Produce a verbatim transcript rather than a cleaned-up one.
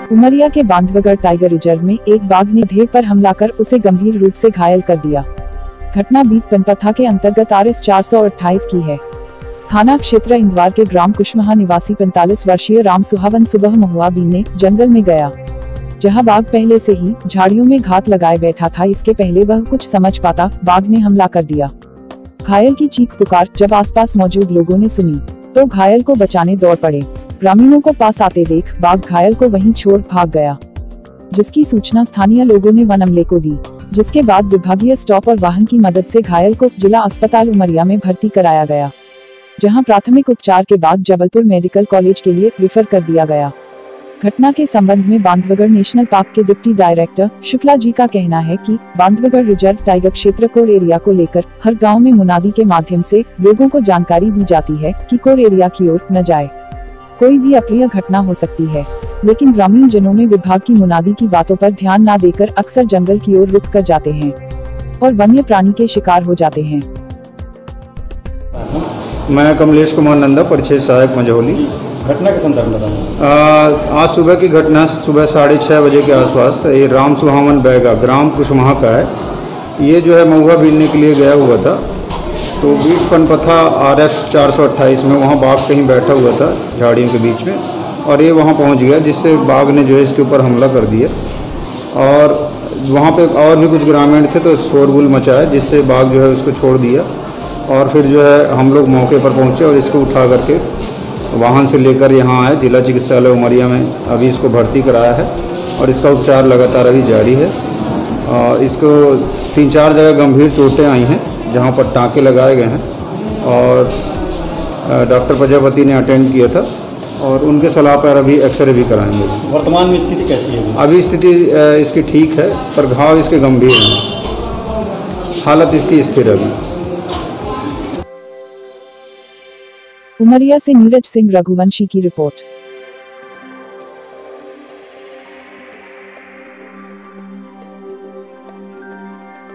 उमरिया के Bandhavgarh tiger reserve में एक बाघ ने धेड़ पर हमला कर उसे गंभीर रूप से घायल कर दिया। घटना बीट पनपथा के अंतर्गत आर एस चार सौ अट्ठाईस की है। थाना क्षेत्र इंदवार के ग्राम कुशमहा निवासी पैंतालीस वर्षीय राम सुहावन सुबह महुआ बीनने जंगल में गया, जहां बाघ पहले से ही झाड़ियों में घात लगाए बैठा था। इसके पहले वह कुछ समझ पाता, बाघ ने हमला कर दिया। घायल की चीख पुकार जब आसपास मौजूद लोगों ने सुनी तो घायल को बचाने दौड़ पड़े। ग्रामीणों को पास आते देख बाघ घायल को वहीं छोड़ भाग गया, जिसकी सूचना स्थानीय लोगों ने वन अमले को दी, जिसके बाद विभागीय स्टॉप और वाहन की मदद से घायल को जिला अस्पताल उमरिया में भर्ती कराया गया, जहां प्राथमिक उपचार के बाद जबलपुर मेडिकल कॉलेज के लिए रेफर कर दिया गया। घटना के संबंध में बांधवगढ़ नेशनल पार्क के डिप्टी डायरेक्टर शुक्ला जी का कहना है कि बांधवगढ़ रिजर्व टाइगर क्षेत्र कोर एरिया को लेकर हर गांव में मुनादी के माध्यम से लोगों को जानकारी दी जाती है कि कोर एरिया की ओर न जाए, कोई भी अप्रिय घटना हो सकती है। लेकिन ग्रामीण जनों में विभाग की मुनादी की बातों पर ध्यान न देकर अक्सर जंगल की ओर रुक कर जाते हैं और वन्य प्राणी के शिकार हो जाते हैं। मैं कमलेश कुमार नंदा, परिचय सहायक मझौली। घटना के संदर्भ में आज सुबह की घटना सुबह साढ़े छः बजे के आसपास ये राम सुहावन बैगा ग्राम कुशमहा का है। ये जो है महुआ बीनने के लिए गया हुआ था, तो बीट पनपथा आर एस चार सौ अट्ठाईस में वहाँ बाघ कहीं बैठा हुआ था झाड़ियों के बीच में, और ये वहाँ पहुँच गया, जिससे बाघ ने जो है इसके ऊपर हमला कर दिया। और वहाँ पे और भी कुछ ग्रामीण थे तो शोरगुल मचाया, जिससे बाघ जो है उसको छोड़ दिया। और फिर जो है हम लोग मौके पर पहुँचे और इसको उठा करके वाहन से लेकर यहाँ आए जिला चिकित्सालय उमरिया में। अभी इसको भर्ती कराया है और इसका उपचार लगातार अभी जारी है। और इसको तीन चार जगह गंभीर चोटें आई हैं, जहाँ पर टाँके लगाए गए हैं, और डॉक्टर प्रजापति ने अटेंड किया था और उनके सलाह पर अभी एक्सरे भी कराएंगे। वर्तमान में स्थिति कैसी है? अभी स्थिति इसकी ठीक है, पर घाव इसके गंभीर हैं, हालत इसकी स्थिर है। उमरिया से नीरज सिंह रघुवंशी की रिपोर्ट।